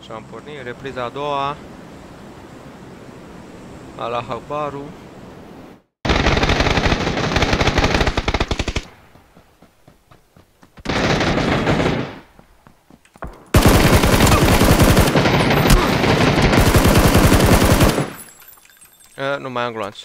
Și am pornit, repriza a doua. Allah Akbaru. Nu mai am gloanț.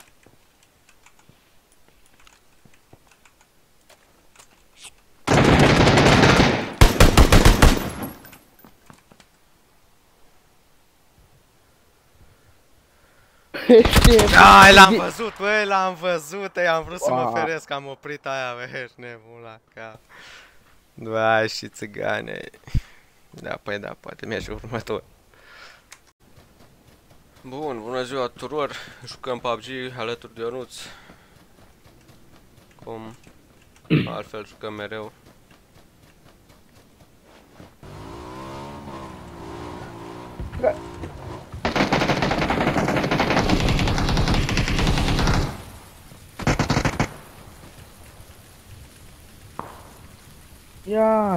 Ai, l-am văzut, băi, l-am văzut, am vrut să mă feresc, am oprit aia, băi, nebun la cap. Vai, și țigane. Da, păi da, poate merge următor. Bun, bună ziua tuturor, jucăm PUBG alături de Ionuț. Cum altfel jucăm mereu. Ia.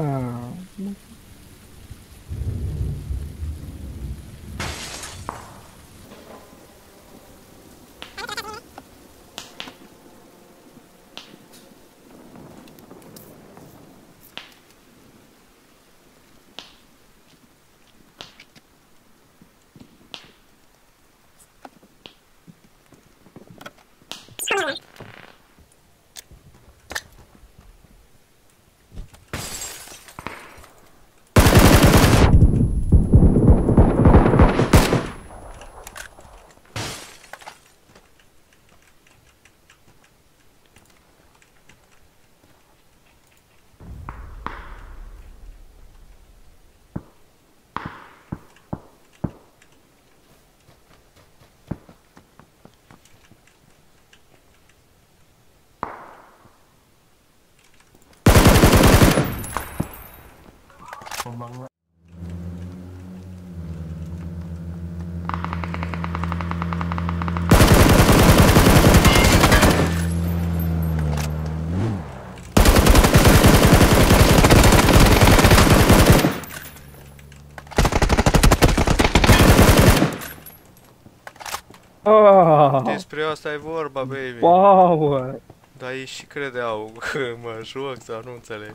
Despre asta e vorba, baby. Wow! Dar ei și credeau că mă joc sau nu înțeleg.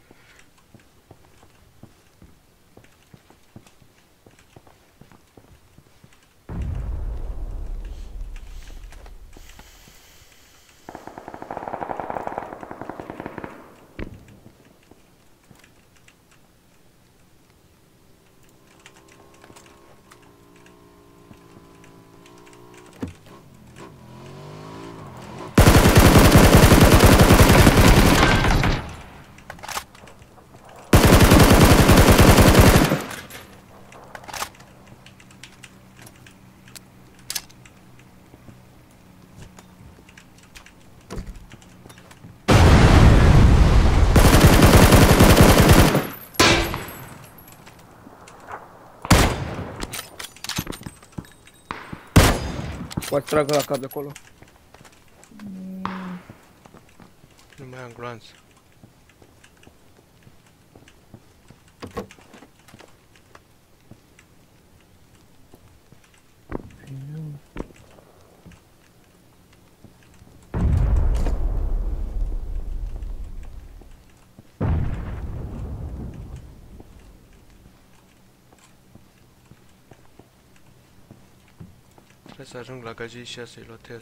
Poate tragă la cap de acolo. Nu mai am gloanț. Trebuie să ajung la gajii și să-i lotez.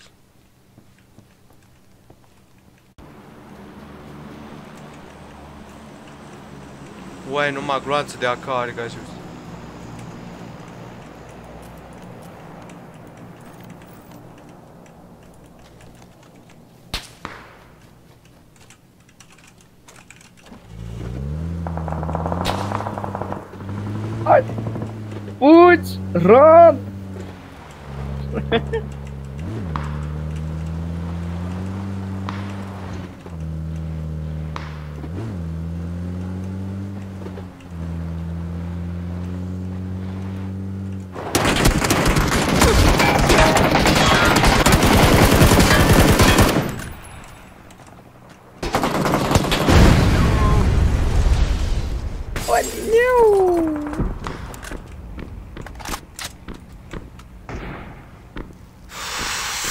Uai, numai gloanțe de AK are gajii. Hai! Fugi! Run!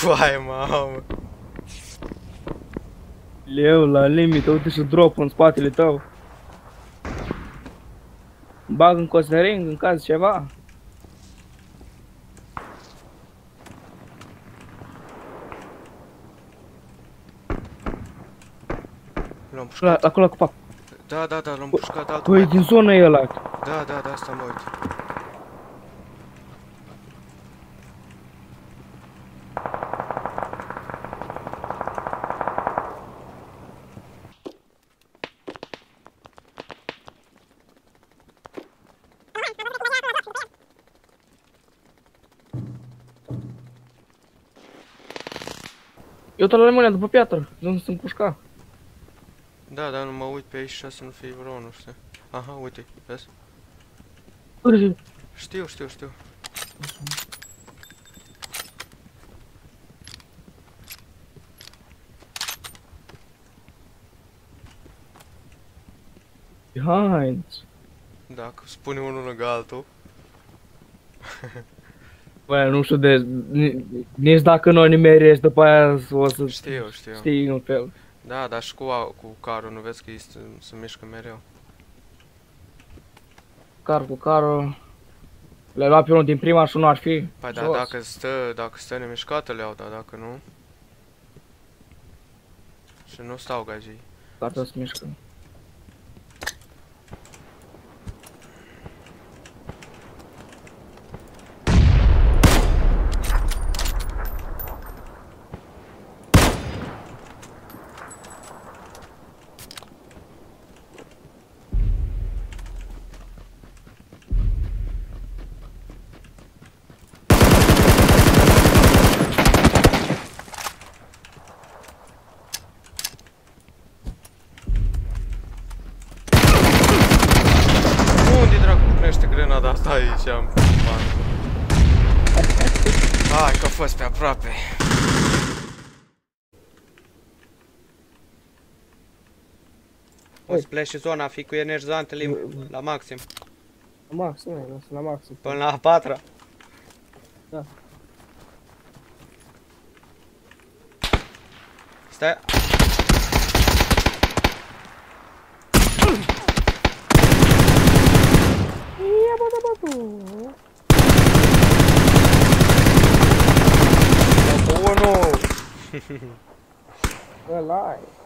Vai, mamă. Leu, la limită, uite și drop în spatele tău. Bag în costering în caz ceva. L-am pușcat. Acolo cu pac. Da, l-am pușcat altul. Păi din zona e ăla. Da, asta mă uit. Eu te-l rămâne după piatră, nu sunt pușca. Da, dar nu mă uit pe aici și să nu fie vreo, nu știu. Aha, uite, vezi? Știu. Behind. Dacă spune unul lângă altul. Băi, nu știu de... Nici dacă nu o nimerezi, după aia o să... Știu. Știi un fel. Da, dar și cu carul, nu vezi că ei se mișcă mereu. Car cu carul... Le-ai luat pe unul din prima și unul ar fi Păi da, jos. dacă stă nemișcată le iau, dar dacă nu... Și nu stau gagii. Carul se mișcă. Unde dracu punește grenada asta aici, am bani. Hai că a fost pe aproape. O splash zona, fi cu energizantele la maxim. La maxim, la maxim. Până la a patra. Da. Stai. Ăla ai.